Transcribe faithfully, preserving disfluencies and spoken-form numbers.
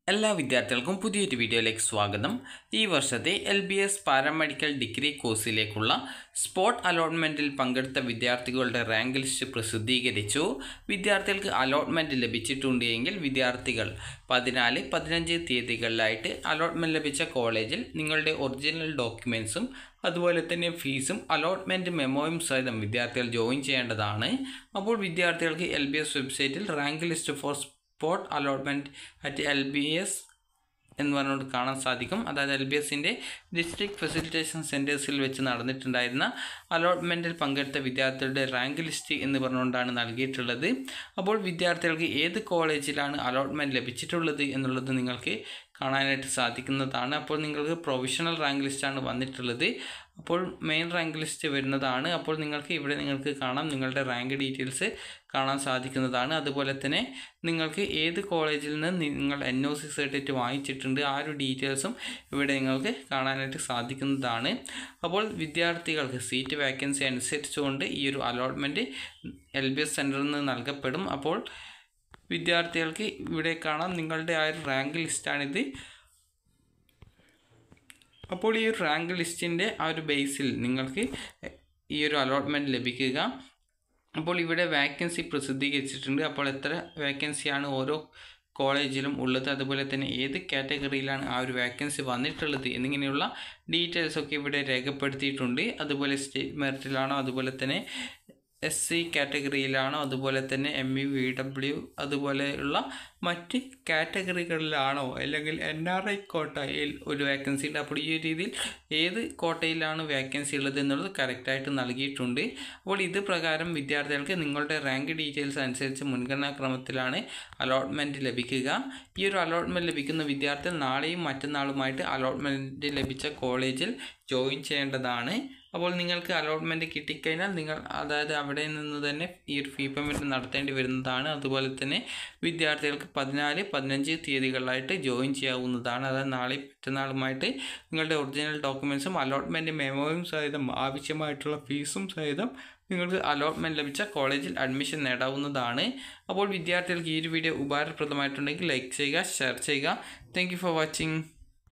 എല്ലാ വിദ്യാർത്ഥികൾക്കും പുതിയൊരു വീഡിയോയിലേക്ക് സ്വാഗതം. ഈ വർഷത്തെ L B S paramedical degree കോഴ്സിലേക്കുള്ള സ്പോട്ട് അലോട്ട്മെൻറ്റിൽ പങ്കെടുത്ത വിദ്യാർത്ഥികളുടെ റാങ്ക് ലിസ്റ്റ് പ്രസിദ്ധീകരിച്ചു. വിദ്യാർത്ഥികൾക്ക് അലോട്ട്മെൻറ്റ് ലഭിച്ചിട്ടുണ്ട് എങ്കിൽ വിദ്യാർത്ഥികൾ പതിനാല് പതിനഞ്ച് തീയതികളിലായിട്ട് അലോട്ട്മെൻറ്റ് ലഭിച്ച കോളേജിൽ നിങ്ങളുടെ ഒറിജിനൽ ഡോക്യുമെൻറ്റ്സും അതുപോലെ തന്നെ ഫീസും അലോട്ട്മെൻറ്റ് മെമ്മോയും സഹിതം വിദ്യാർത്ഥികൾ ജോയിൻ ചെയ്യേണ്ടതാണ്. അപ്പോൾ വിദ്യാർത്ഥികൾക്ക് എൽ ബി എസ് വെബ്സൈറ്റിൽ rank list for spot allotment at L B S എന്ന് പറഞ്ഞുകൊണ്ട് കാണാൻ സാധിക്കും. അതായത് എൽ ബി എസിൻ്റെ ഡിസ്ട്രിക്ട് ഫെസിലിറ്റേഷൻ സെൻറ്റേഴ്സിൽ വെച്ച് നടന്നിട്ടുണ്ടായിരുന്ന അലോട്ട്മെൻറ്റിൽ പങ്കെടുത്ത വിദ്യാർത്ഥികളുടെ റാങ്ക് ലിസ്റ്റ് എന്ന് പറഞ്ഞുകൊണ്ടാണ് നൽകിയിട്ടുള്ളത്. അപ്പോൾ വിദ്യാർത്ഥികൾക്ക് ഏത് കോളേജിലാണ് അലോട്ട്മെൻറ്റ് ലഭിച്ചിട്ടുള്ളത് എന്നുള്ളത് നിങ്ങൾക്ക് കാണാനായിട്ട് സാധിക്കുന്നതാണ്. അപ്പോൾ നിങ്ങൾക്ക് പ്രൊവിഷണൽ റാങ്ക് ലിസ്റ്റാണ് വന്നിട്ടുള്ളത്. അപ്പോൾ മെയിൻ റാങ്ക് ലിസ്റ്റ് വരുന്നതാണ്. അപ്പോൾ നിങ്ങൾക്ക് ഇവിടെ നിങ്ങൾക്ക് കാണാം, നിങ്ങളുടെ റാങ്ക് ഡീറ്റെയിൽസ് കാണാൻ സാധിക്കുന്നതാണ്. അതുപോലെ തന്നെ നിങ്ങൾക്ക് ഏത് കോളേജിൽ നിന്ന് നിങ്ങൾ എൻ ഒ സി സർട്ടിഫിക്കറ്റ് വാങ്ങിച്ചിട്ടുണ്ട് ആ ഒരു ഡീറ്റെയിൽസും ഇവിടെ നിങ്ങൾക്ക് കാണാനായിട്ട് സാധിക്കുന്നതാണ്. അപ്പോൾ വിദ്യാർത്ഥികൾക്ക് സീറ്റ് വാക്കൻസി അനുസരിച്ചുകൊണ്ട് ഈ ഒരു അലോട്ട്മെൻറ്റ് എൽ ബി എസ് സെൻറ്ററിൽ നിന്ന് നൽകപ്പെടും. അപ്പോൾ വിദ്യാർത്ഥികൾക്ക് ഇവിടെ കാണാം, നിങ്ങളുടെ ആ ഒരു റാങ്ക് ലിസ്റ്റാണിത്. അപ്പോൾ ഈ ഒരു റാങ്ക് ലിസ്റ്റിൻ്റെ ആ ഒരു ബേസിൽ നിങ്ങൾക്ക് ഈ ഒരു അലോട്ട്മെൻറ്റ് ലഭിക്കുക. അപ്പോൾ ഇവിടെ വാക്കൻസി പ്രസിദ്ധീകരിച്ചിട്ടുണ്ട്. അപ്പോൾ എത്ര വാക്കൻസിയാണ് ഓരോ കോളേജിലും ഉള്ളത്, അതുപോലെ തന്നെ ഏത് കാറ്റഗറിയിലാണ് ആ ഒരു വാക്കൻസി വന്നിട്ടുള്ളത് എന്നിങ്ങനെയുള്ള ഡീറ്റെയിൽസൊക്കെ ഇവിടെ രേഖപ്പെടുത്തിയിട്ടുണ്ട്. അതുപോലെ സ്റ്റേറ്റ് മെറിറ്റിലാണോ, അതുപോലെ തന്നെ എസ് സി കാറ്റഗറിയിലാണോ, അതുപോലെ തന്നെ എം ഇ വി ഡബ്ല്യു അതുപോലെയുള്ള മറ്റ് കാറ്റഗറികളിലാണോ, അല്ലെങ്കിൽ എൻ ആർ ഐ കോട്ടയിൽ ഒരു വാക്കൻസി ഉണ്ട്. അപ്പോൾ ഈ ഒരു രീതിയിൽ ഏത് കോട്ടയിലാണ് വാക്കൻസി ഉള്ളത് എന്നുള്ളത് കറക്റ്റായിട്ട് നൽകിയിട്ടുണ്ട്. അപ്പോൾ ഇത് പ്രകാരം വിദ്യാർത്ഥികൾക്ക് നിങ്ങളുടെ റാങ്ക് ഡീറ്റെയിൽസ് അനുസരിച്ച് മുൻഗണനാക്രമത്തിലാണ് അലോട്ട്മെൻറ്റ് ലഭിക്കുക. ഈ ഒരു അലോട്ട്മെൻറ്റ് ലഭിക്കുന്ന വിദ്യാർത്ഥികൾ നാളെയും മറ്റന്നാളുമായിട്ട് അലോട്ട്മെൻറ്റ് ലഭിച്ച കോളേജിൽ ജോയിൻ ചെയ്യേണ്ടതാണ്. അപ്പോൾ നിങ്ങൾക്ക് അലോട്ട്മെൻറ്റ് കിട്ടിക്കഴിഞ്ഞാൽ നിങ്ങൾ അതായത് അവിടെ നിന്ന് തന്നെ ഈ ഒരു ഫീ പേയ്മെൻറ്റ് നടത്തേണ്ടി വരുന്നതാണ്. അതുപോലെ തന്നെ വിദ്യാർത്ഥികൾക്ക് പതിനാല് പതിനഞ്ച് തീയതികളിലായിട്ട് ജോയിൻ ചെയ്യാവുന്നതാണ്. അതായത് നാളെ മറ്റന്നാളുമായിട്ട് നിങ്ങളുടെ ഒറിജിനൽ ഡോക്യുമെൻറ്റ്സും അലോട്ട്മെൻറ്റ് മെമ്മോയും സഹിതം ആവശ്യമായിട്ടുള്ള ഫീസും സഹിതം നിങ്ങൾക്ക് അലോട്ട്മെൻറ്റ് ലഭിച്ച കോളേജിൽ അഡ്മിഷൻ നേടാവുന്നതാണ്. അപ്പോൾ വിദ്യാർത്ഥികൾക്ക് ഈ ഒരു വീഡിയോ ഉപകാരപ്രദമായിട്ടുണ്ടെങ്കിൽ ലൈക്ക് ചെയ്യുക, ഷെയർ ചെയ്യുക. Thank you for watching.